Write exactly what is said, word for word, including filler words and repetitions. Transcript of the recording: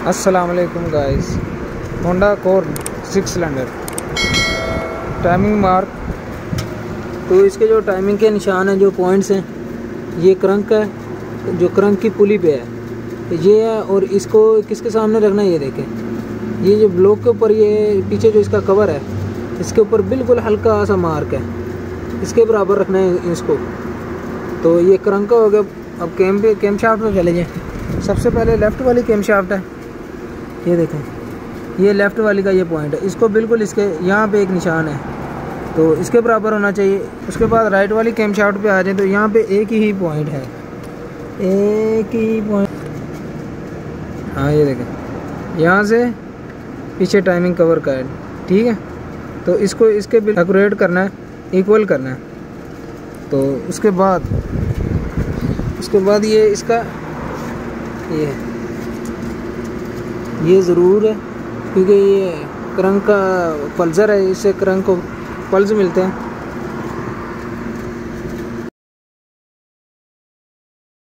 अस्सलाम वालेकुम guys. Honda Accord six cylinder timing mark. तो इसके जो टाइमिंग के निशान हैं, जो पॉइंट्स हैं, ये क्रंक है, जो क्रंक की पुली पे है ये है। और इसको किसके सामने रखना है, ये देखें, ये जो ब्लॉक के ऊपर, ये पीछे जो इसका कवर है, इसके ऊपर बिल्कुल हल्का सा मार्क है, इसके बराबर रखना है इसको। तो ये क्रंक हो गया। अब कैम पे कैम शाफ्ट पे चले जाएँ। सबसे पहले लेफ़्ट वाली कैम शाफ्ट है, ये देखें, ये लेफ़्ट वाली का ये पॉइंट है, इसको बिल्कुल इसके यहाँ पे एक निशान है तो इसके बराबर होना चाहिए। उसके बाद राइट वाली कैम शाफ्ट पे आ जाए तो यहाँ पे एक ही पॉइंट है, एक ही पॉइंट। हाँ ये देखें, यहाँ से पीछे टाइमिंग कवर का है, ठीक है। तो इसको इसके बिल्कुल एक्यूरेट करना है, इक्वल करना है। तो उसके बाद उसके बाद ये इसका ये है, ये ज़रूर है क्योंकि ये क्रंक का पल्सर है, इससे क्रंक को पल्स मिलते हैं।